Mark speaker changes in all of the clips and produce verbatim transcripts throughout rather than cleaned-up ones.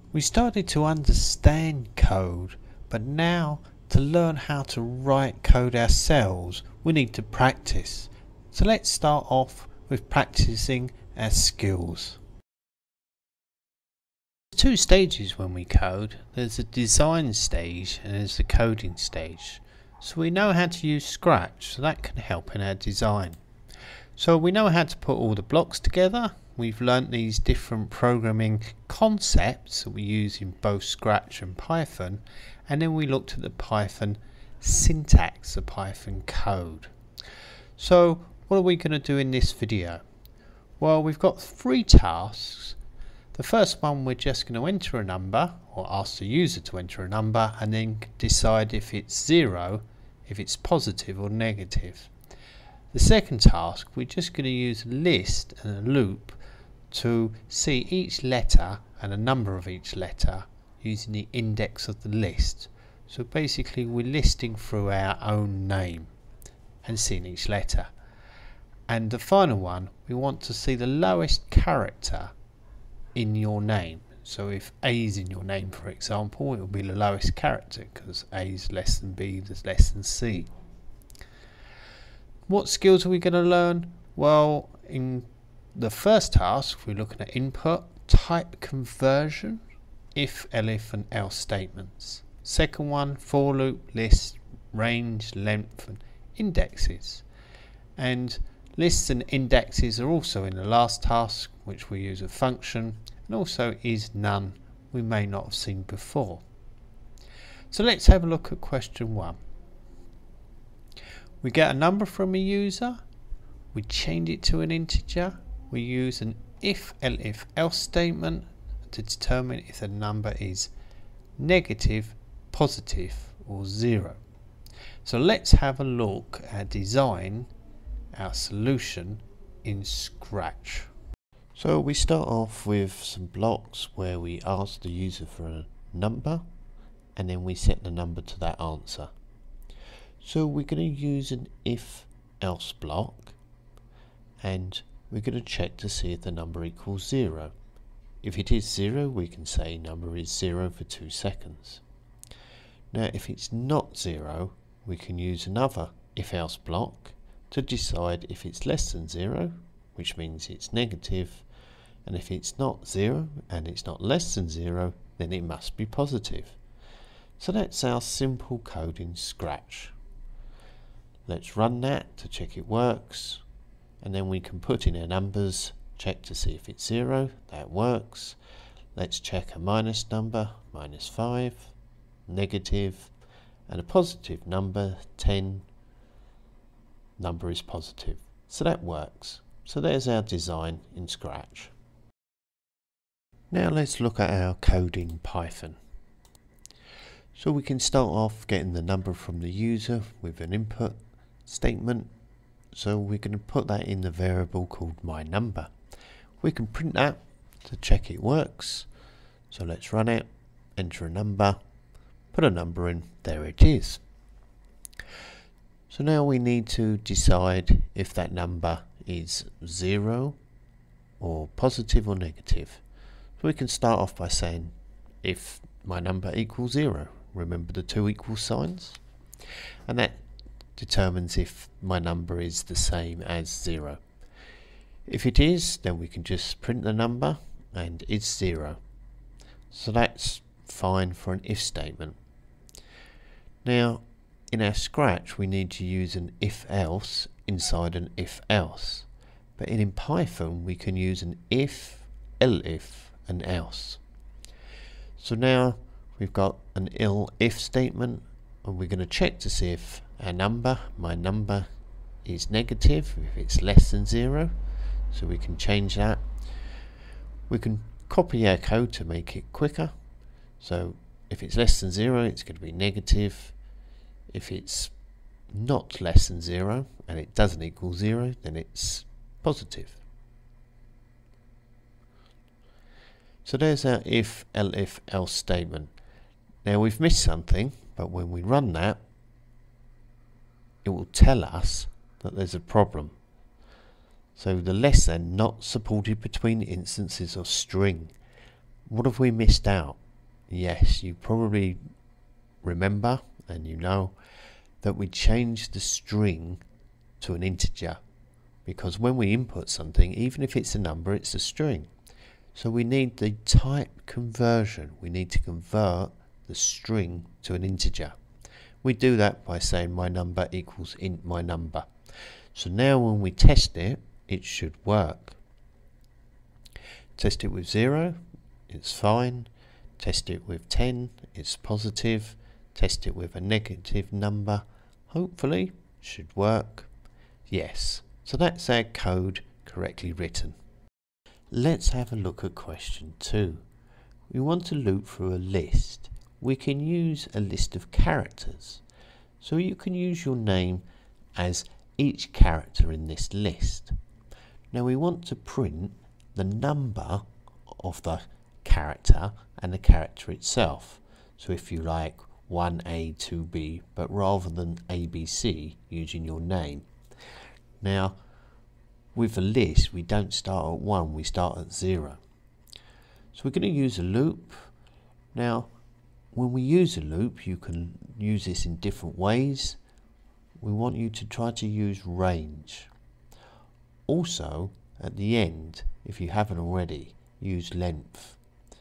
Speaker 1: We started to understand code, but now to learn how to write code ourselves, we need to practice. So let's start off with practicing our skills. There's two stages when we code. There's a design stage and there's the coding stage. So we know how to use Scratch, so that can help in our design. So we know how to put all the blocks together. We've learnt these different programming concepts that we use in both Scratch and Python, and then we looked at the Python syntax, the Python code. So what are we going to do in this video? Well, we've got three tasks. The first one, we're just going to enter a number, or ask the user to enter a number, and then decide if it's zero, if it's positive or negative. The second task, we're just going to use a list and a loop to see each letter and a number of each letter using the index of the list. So basically we're listing through our own name and seeing each letter. And the final one, we want to see the lowest character in your name. So if A is in your name, for example, it will be the lowest character because A is less than B is less than C. What skills are we going to learn? Well, in the first task, we're looking at input, type conversion, if, elif and else statements. Second one, for loop, list, range, length and indexes. And lists and indexes are also in the last task, which we use a function, and also is none we may not have seen before. So let's have a look at question one. We get a number from a user, we change it to an integer, we use an if-elif-else statement to determine if the number is negative, positive or zero. So let's have a look at design our solution in Scratch. So we start off with some blocks where we ask the user for a number and then we set the number to that answer. So we're going to use an if-else block and we're going to check to see if the number equals zero. If it is zero, we can say number is zero for two seconds. Now if it's not zero, we can use another if-else block to decide if it's less than zero, which means it's negative, and if it's not zero and it's not less than zero, then it must be positive. So that's our simple code in Scratch. Let's run that to check it works, and then we can put in our numbers, check to see if it's zero, that works. Let's check a minus number, minus five, negative, and a positive number, ten, number is positive. So that works. So there's our design in Scratch. Now let's look at our code in Python. So we can start off getting the number from the user with an input statement. So we're going to put that in the variable called my number. We can print that to check it works. So let's run it, enter a number, put a number in, there it is. So now we need to decide if that number is zero or positive or negative. So we can start off by saying if my number equals zero. Remember the two equal signs? And that determines if my number is the same as zero. If it is, then we can just print the number and it's zero. So that's fine for an if statement. Now in our Scratch we need to use an if-else inside an if-else, but in, in Python we can use an if, elif and else. So now we've got an if statement and we're going to check to see if our number, my number, is negative, if it's less than zero. So we can change that. We can copy our code to make it quicker. So if it's less than zero, it's going to be negative. If it's not less than zero and it doesn't equal zero, then it's positive. So there's our if, elif, else statement. Now we've missed something, but when we run that, it will tell us that there's a problem. So the less than not supported between instances of string. What have we missed out? Yes, you probably remember and you know that we changed the string to an integer, because when we input something, even if it's a number, it's a string. So we need the type conversion. We need to convert the string to an integer. We do that by saying my number equals int my number. So now when we test it, it should work. Test it with zero, it's fine. Test it with ten, it's positive. Test it with a negative number, hopefully should work. Yes, so that's our code correctly written. Let's have a look at question two. We want to loop through a list. We can use a list of characters. So you can use your name as each character in this list. Now we want to print the number of the character and the character itself. So if you like one A, two B, but rather than A B C, using your name. Now with a list we don't start at one, we start at zero. So we're going to use a loop. Now when we use a loop, you can use this in different ways. We want you to try to use range. Also at the end, if you haven't already, use length.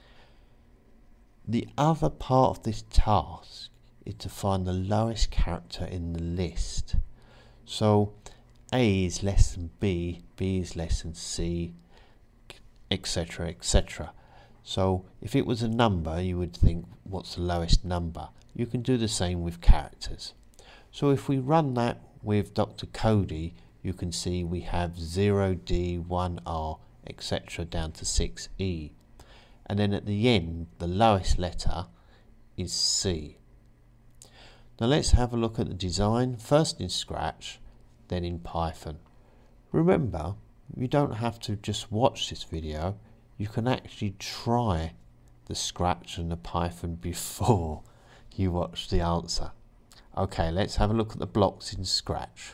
Speaker 1: The other part of this task is to find the lowest character in the list. So A is less than B, B is less than C, etc, et cetera. So if it was a number, you would think, what's the lowest number? You can do the same with characters. So if we run that with Doctor Codie, you can see we have zero D, one R, et cetera down to six E. And then at the end, the lowest letter is C. Now let's have a look at the design, first in Scratch, then in Python. Remember, you don't have to just watch this video, you can actually try the Scratch and the Python before you watch the answer. Okay, let's have a look at the blocks in Scratch.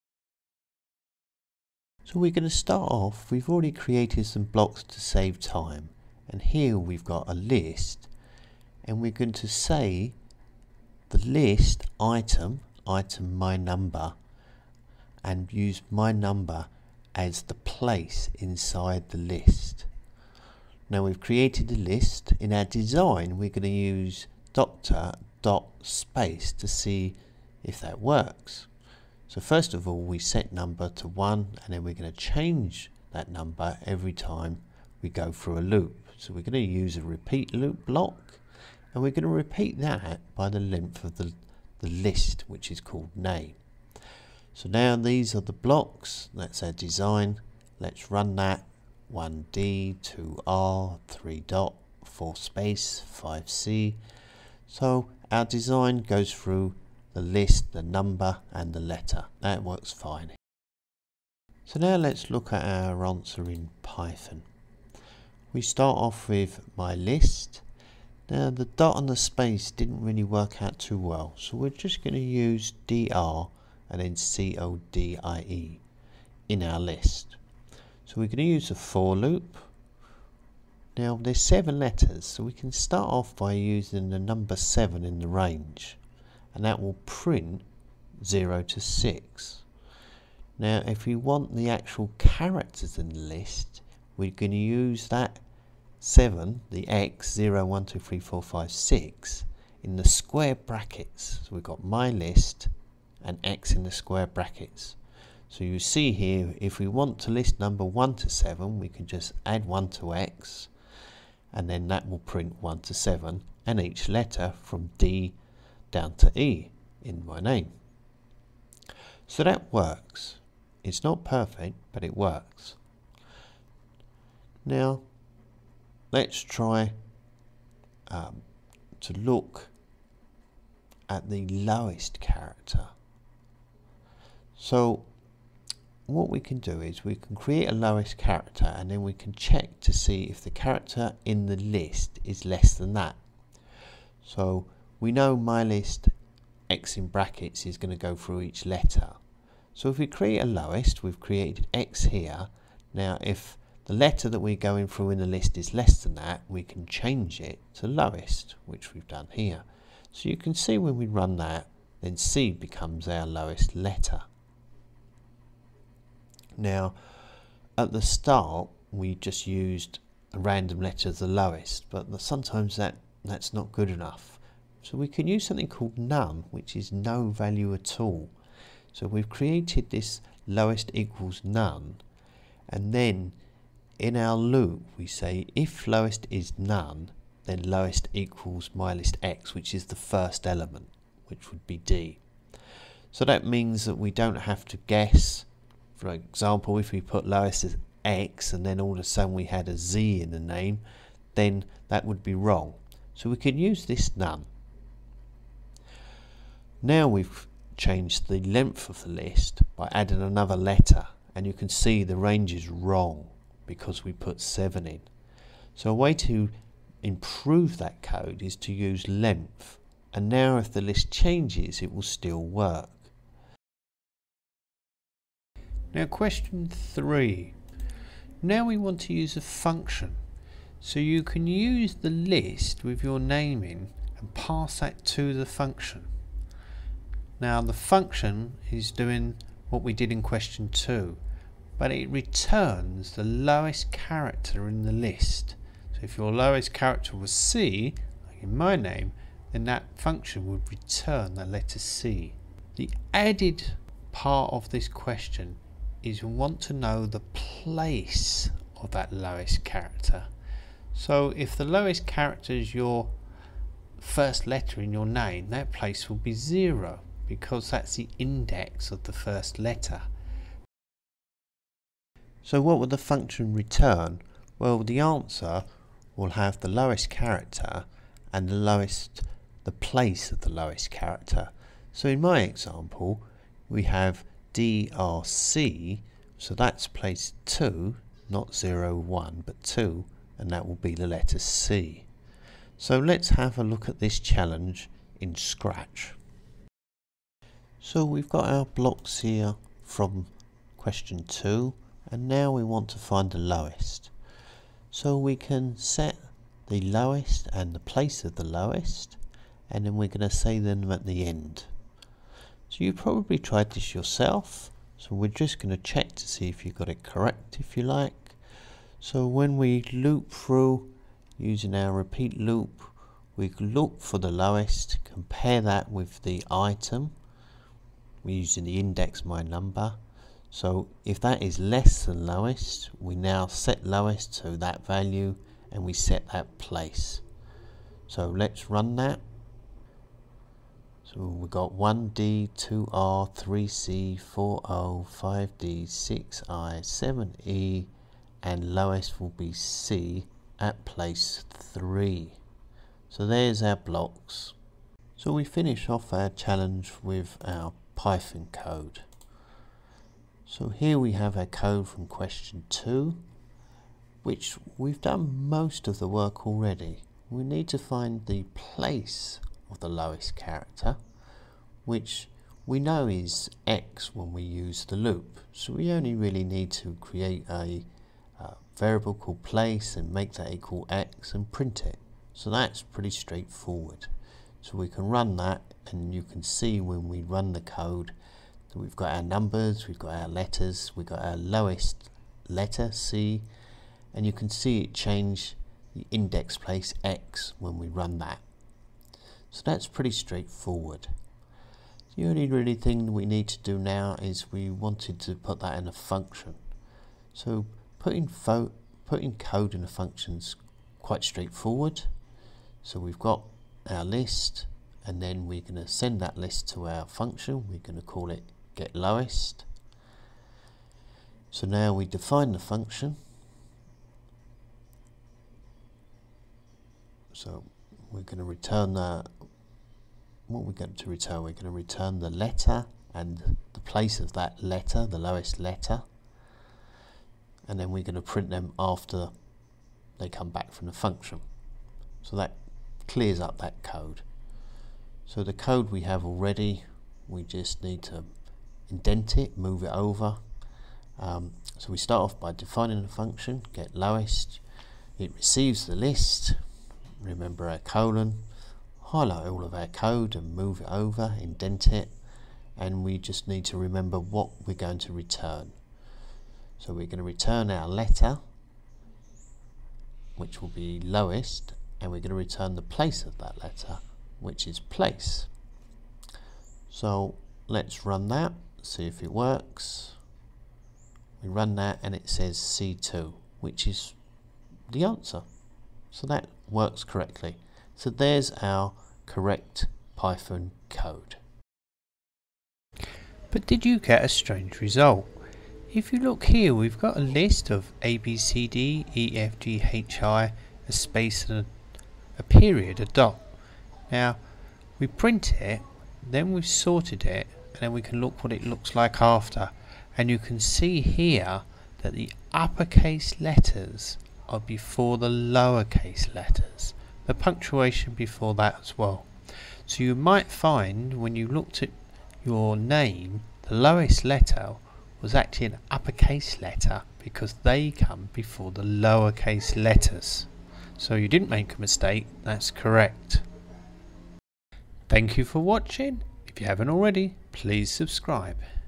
Speaker 1: So we're going to start off, we've already created some blocks to save time. And here we've got a list, and we're going to say the list item, item my number, and use my number as the place inside the list. Now we've created a list. In our design we're going to use doctor dot space to see if that works. So first of all we set number to one, and then we're going to change that number every time we go through a loop. So we're going to use a repeat loop block, and we're going to repeat that by the length of the, the list, which is called name. So now these are the blocks, that's our design. Let's run that. one D, two R, three dot, four space, five C. So our design goes through the list, the number and the letter. That works fine. So now let's look at our answer in Python. We start off with my list. Now the dot and the space didn't really work out too well, so we're just going to use D R and then C O D I E in our list. So we're going to use a for loop. Now there's seven letters, so we can start off by using the number seven in the range, and that will print zero to six. Now if we want the actual characters in the list, we're going to use that seven, the X, zero, one, two, three, four, five, six in the square brackets. So we've got my list and X in the square brackets. So you see here, if we want to list number one to seven, we can just add one to X, and then that will print one to seven, and each letter from D down to E in my name. So that works. It's not perfect, but it works. Now let's try um, to look at the lowest character. So what we can do is we can create a lowest character, and then we can check to see if the character in the list is less than that. So we know my list X in brackets is going to go through each letter. So if we create a lowest, we've created X here. Now if the letter that we're going through in the list is less than that, we can change it to lowest, which we've done here. So you can see when we run that, then C becomes our lowest letter. Now, at the start, we just used a random letter as the lowest, but sometimes that, that's not good enough. So we can use something called none, which is no value at all. So we've created this lowest equals none, and then in our loop we say if lowest is none, then lowest equals my list x, which is the first element, which would be D. So that means that we don't have to guess. For example, if we put lowest as x and then all of a sudden we had a z in the name, then that would be wrong. So we can use this none. Now we've changed the length of the list by adding another letter, and you can see the range is wrong because we put seven in. So a way to improve that code is to use length, and now if the list changes it will still work. Now question three. Now we want to use a function. So you can use the list with your name in and pass that to the function. Now the function is doing what we did in question two, but it returns the lowest character in the list. So if your lowest character was C, like in my name, then that function would return the letter C. The added part of this question is we want to know the place of that lowest character. So if the lowest character is your first letter in your name, that place will be zero, because that's the index of the first letter. So what would the function return? Well, the answer will have the lowest character and the lowest, the place of the lowest character. So in my example, we have D R C, so that's place two, not zero, one, but two, and that will be the letter C. So let's have a look at this challenge in Scratch. So we've got our blocks here from question two, and now we want to find the lowest. So we can set the lowest and the place of the lowest, and then we're going to say them at the end. So you probably tried this yourself, so we're just going to check to see if you got it correct, if you like. So when we loop through using our repeat loop, we look for the lowest, compare that with the item. We're using the index my number. So if that is less than lowest, we now set lowest to that value and we set that place. So let's run that. So we got one D, two R, three C, four O, five D, six I, seven E, and lowest will be C at place three. So there's our blocks. So we finish off our challenge with our Python code. So here we have our code from question two, which we've done most of the work already. We need to find the place of the lowest character, which we know is X when we use the loop. So we only really need to create a uh, variable called place and make that equal X and print it. So that's pretty straightforward. So we can run that, and you can see when we run the code that we've got our numbers, we've got our letters, we've got our lowest letter C, and you can see it change the index place X when we run that. So that's pretty straightforward. The only really thing we need to do now is we wanted to put that in a function. So putting, fo putting code in a function is quite straightforward. So we've got our list, and then we're going to send that list to our function. We're going to call it get lowest. So now we define the function. So we're going to return the what we're going to return. We're going to return the letter and the place of that letter, the lowest letter, and then we're going to print them after they come back from the function. So that clears up that code. So the code we have already, we just need to indent it, move it over, Um, so we start off by defining a function, get lowest. It receives the list, remember our colon, highlight all of our code and move it over, indent it, and we just need to remember what we're going to return. So we're going to return our letter, which will be lowest, and we're going to return the place of that letter, which is place. So let's run that, see if it works. We run that and it says C two, which is the answer. So that works correctly. So there's our correct Python code. But did you get a strange result? If you look here, we've got a list of A, B, C, D, E, F, G, H, I, a space and a, a period, a dot. Now we print it, then we've sorted it, and then we can look what it looks like after. And you can see here that the uppercase letters are before the lowercase letters. The punctuation before that as well. So you might find when you looked at your name, the lowest letter was actually an uppercase letter because they come before the lowercase letters. So you didn't make a mistake, that's correct. Thank you for watching. If you haven't already, please subscribe.